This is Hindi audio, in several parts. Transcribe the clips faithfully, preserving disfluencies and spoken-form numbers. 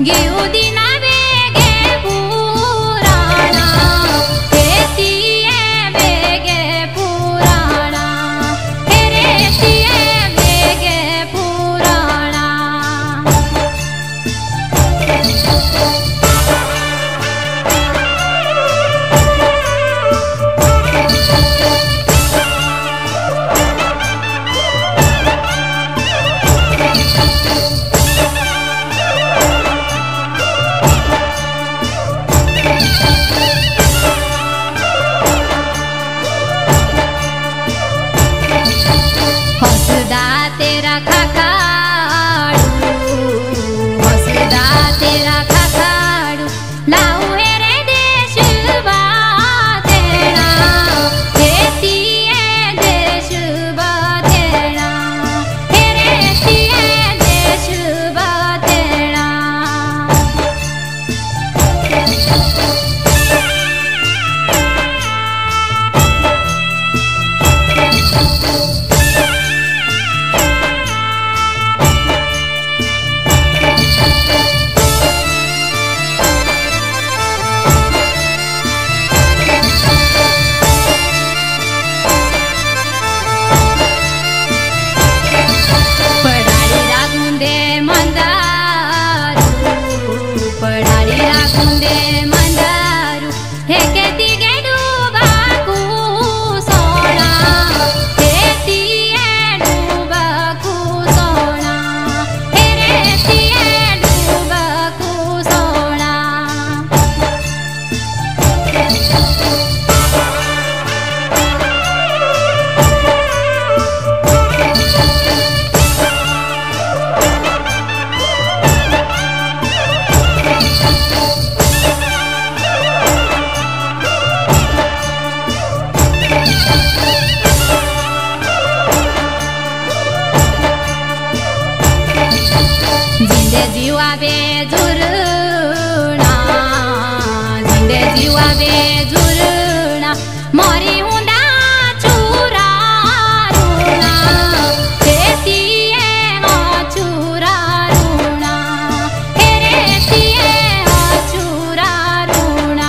घेऊ दिना वेगे पुराणा हेतिये वेगे पुराणा हेरेतिये वेगे पुराणा हसदा तेरा खाखाड़ू हसदा तेरा खाखाड़ू लाऊ हेरे देश बातेड़ा हेतिये देश बातेड़ा हेरेतिये देश बातेड़ा पढ़ारी राखुंदे मंदारू हे केती गे डूबाकू सोना हेतिये डूबाकू सोना हेरेतिये डूबाकू सोना जिंदे जीवा बेजुरना जिंदे जीवा बेजुरना मोरी हुंदा चूरा रूना हेतिये हो चूरा रूना हेरेतिये हो चूरा रूना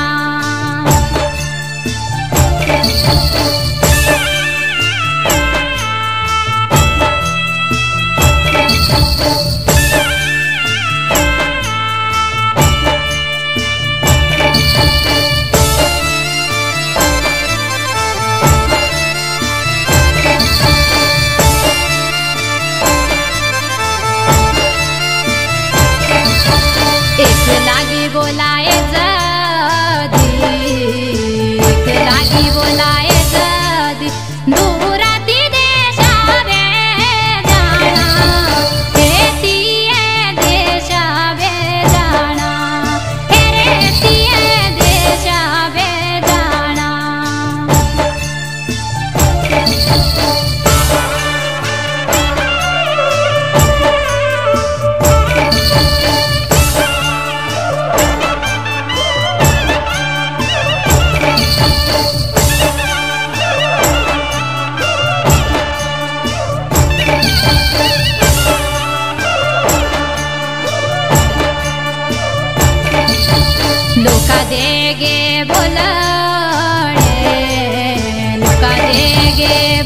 एक लागी बोलाए जदी एक लागी बोलाए जदी दूराती देशावे जाना हेतिये देशावे जाना हेरेतिये देशावे जाना लोका देगे बोलणे लोका देगे